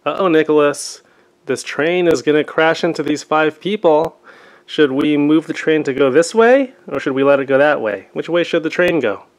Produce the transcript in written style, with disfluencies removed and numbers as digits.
Uh-oh, Nicholas. This train is going to crash into these 5 people. Should we move the train to go this way, or should we let it go that way? Which way should the train go?